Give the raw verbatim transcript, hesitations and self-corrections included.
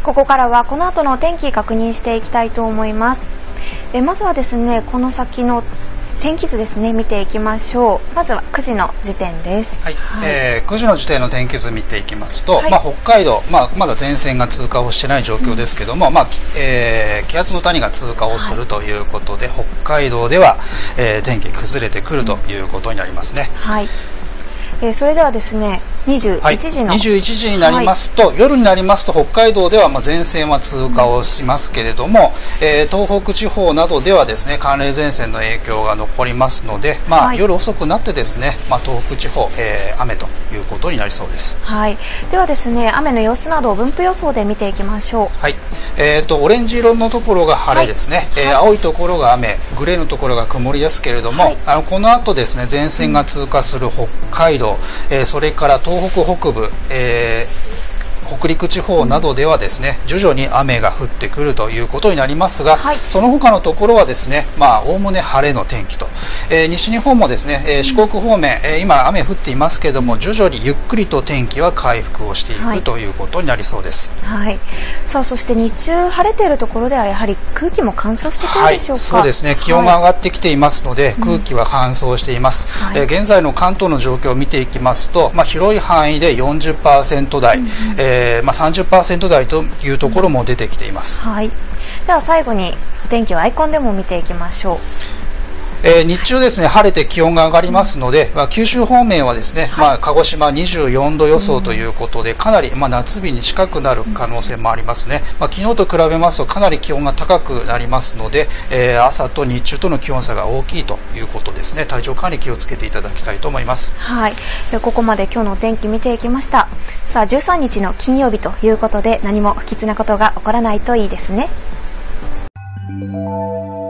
ここからはこの後のお天気確認していきたいと思います。えまずはですね、この先の天気図ですね、見ていきましょう。まずはくじの時点です。 はい、はい、えー、くじの時点の天気図見ていきますと、はい、まあ、北海道、まあ、まだ前線が通過をしてない状況ですけども、うん、まあえー、気圧の谷が通過をするということで、はい、北海道では、えー、天気崩れてくるということになりますね。 うん、はい、えー、それではですね、にじゅういちじの、 はい、にじゅういちじになりますと、はい、夜になりますと北海道ではまあ前線は通過をしますけれども、うん、えー、東北地方などではですね寒冷前線の影響が残りますので、まあ、はい、夜遅くなってですね、まあ、東北地方、えー、雨ということになりそうです。 はい、ではですね、雨の様子などを分布予想で見ていきましょう。 はい、えー、とオレンジ色のところが晴れですね、はい、えー、青いところが雨、グレーのところが曇りですけれども、はい、あのこの後ですね前線が通過する北海道、えー、それから東北北部、えー北陸地方などではですね徐々に雨が降ってくるということになりますが、はい、その他のところはですねまあおおむね晴れの天気と、えー、西日本もですね、えー、四国方面、えー、今雨降っていますけれども徐々にゆっくりと天気は回復をしていく、はい、ということになりそうです。 はい、さあそして日中晴れているところではやはり空気も乾燥してくるでしょうか。はい、 そうですね、気温が上がってきていますので、はい、空気は乾燥しています。うん、えー、現在の関東の状況を見ていきますと、まあ、広い範囲で よんじゅっパーセント 台、うん、えーまあ、さんじゅっパーセント 台というところも出てきています。 はい、では最後にお天気をアイコンでも見ていきましょう。 えー、日中ですね晴れて気温が上がりますので、まあ、九州方面はですね、はい、まあ、鹿児島にじゅうよんど予想ということで、かなり、まあ、夏日に近くなる可能性もありますね。まあ、昨日と比べますとかなり気温が高くなりますので、えー、朝と日中との気温差が大きいということですね。体調管理気をつけていただきたいと思います。 はい、ここまで今日のお天気見ていきました。さあじゅうさんにちの金曜日ということで何も不吉なことが起こらないといいですね。